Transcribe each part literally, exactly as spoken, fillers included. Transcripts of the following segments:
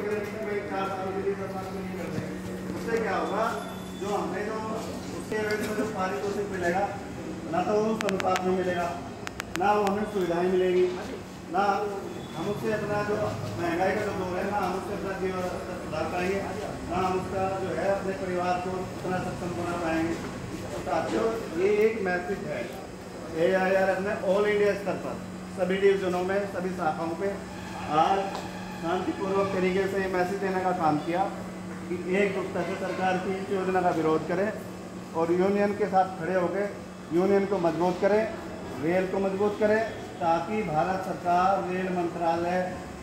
उससे क्या होगा, जो हमने जो उसके रेट में जो पारितोषिक मिलेगा ना तो वो उस अनुपात में मिलेगा, ना वो हमें सुविधाएं मिलेगी, ना हम उससे अपना जो महंगाई का जो दौर है ना हम उससे अपना जीवन स्तर सुधार पाएंगे, ना हम उसका जो है अपने परिवार को उतना सक्षम बना पाएंगे। तो साथियों, ये एक मैसेज है ए आई आर एफ ने ऑल इंडिया स्तर पर सभी डिवीजनों में सभी शाखाओं पे आज शांतिपूर्वक तरीके से ये मैसेज देने का काम किया कि एक जुटता से सरकार की इस योजना का विरोध करें और यूनियन के साथ खड़े होकर यूनियन को मजबूत करें, रेल को मजबूत करें, ताकि भारत सरकार रेल मंत्रालय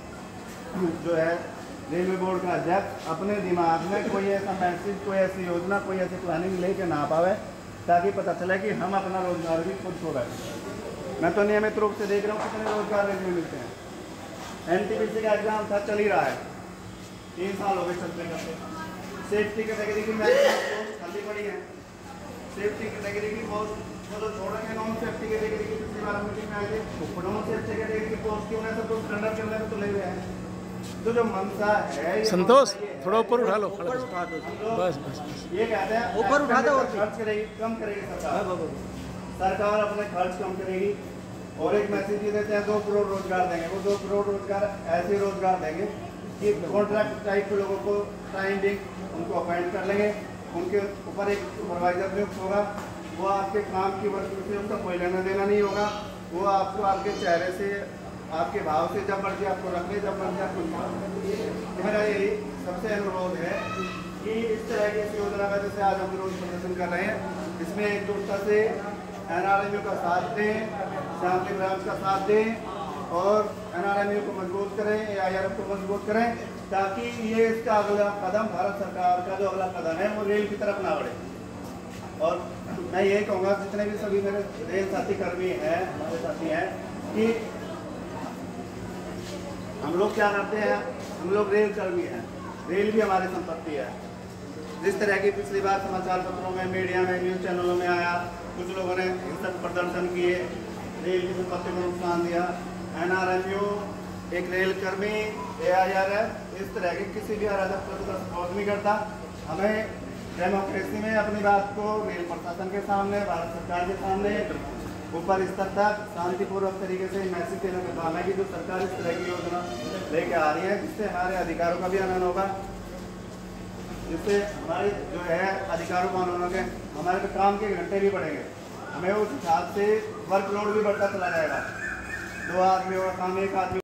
जो है रेलवे बोर्ड का अध्यक्ष अपने दिमाग में कोई ऐसा मैसेज, कोई ऐसी योजना, कोई ऐसी प्लानिंग लेके ना पावे, ताकि पता चले कि हम अपना रोजगार भी खुद खो रहे हैं। मैं तो नियमित रूप से देख रहा हूँ कितने रोजगार रेल में मिलते हैं। एन टी पी सी का एग्जाम था, चल ही रहा है, तीन साल हो गए चलते करते। सेफ्टी कैटेगरी की पोस्ट खाली पड़ी है, सेफ्टी कैटेगरी की पोस्ट वो तो छोड़ेंगे, नॉन सेफ्टी कैटेगरी की पिछली बार मीटिंग में आए थे, नॉन सेफ्टी कैटेगरी की पोस्ट की उन्हें सब कुछ टेंडर करने में तो ले गए हैं। तो जो मनसा है संतोष थोड़ा ऊपर उठा लो, ऊपर उठा दो बस बस ये कहते हैं ऊपर उठा दो, खर्च करेगी, कम करेगी सरकार, सरकार अपने खर्च कम करेगी। और एक मैसेज ये देते हैं दो करोड़ रोजगार देंगे, वो दो करोड़ रोजगार ऐसे रोजगार देंगे कि कॉन्ट्रैक्ट टाइप के लोगों को टाइम भी उनको अपॉइंट कर लेंगे, उनके ऊपर एक सुपरवाइजर नियुक्त होगा, वो आपके काम की वस्तु से उसका कोई लेना देना नहीं होगा, वो आपको आपके चेहरे से, आपके भाव से जब मर्जी आपको रख ले, जब मर्जी आपको। मेरा यही सबसे अनुरोध है कि इस तरह की इस योजना का जैसे आज हम विरोध प्रदर्शन कर रहे हैं, इसमें एकजुटता से एन आर एम यू का साथ दें, शांति ब्रांच का साथ दें और एन आर एम यू को मजबूत करें, ए आई आर एफ को मजबूत करें, ताकि ये इसका अगला कदम भारत सरकार का जो अगला कदम है वो रेल की तरफ ना बढ़े। और मैं यही कहूँगा जितने भी सभी मेरे रेल साथी कर्मी हैं, हमारे साथी हैं, कि हम लोग क्या करते हैं, हम लोग रेल कर्मी हैं, रेल भी हमारी संपत्ति है। जिस तरह की पिछली बार समाचार पत्रों में, मीडिया में, न्यूज़ चैनलों में आया, कुछ लोगों ने हिंसक प्रदर्शन किए, रेल की संपत्ति को नुकसान दिया। एन आर एम यू एक रेल कर्मी, ए आई आर एफ इस तरह के किसी भी अराजक तत्व का सपोर्ट नहीं करता। हमें डेमोक्रेसी में अपनी बात को रेल प्रशासन के सामने, भारत सरकार के सामने, ऊपर स्तर तक शांतिपूर्वक तरीके से मैसेज देने का काम है कि जो सरकार इस तरह की योजना लेके आ रही है, जिससे हमारे अधिकारों का भी हनन होगा, जिससे हमारे जो है अधिकारों का हनन होगा, हमारे पे काम के घंटे भी बढ़ेंगे, हमें उस हिसाब से वर्कलोड भी बढ़ता चला जाएगा। दो आदमी होगा काम, एक आदमी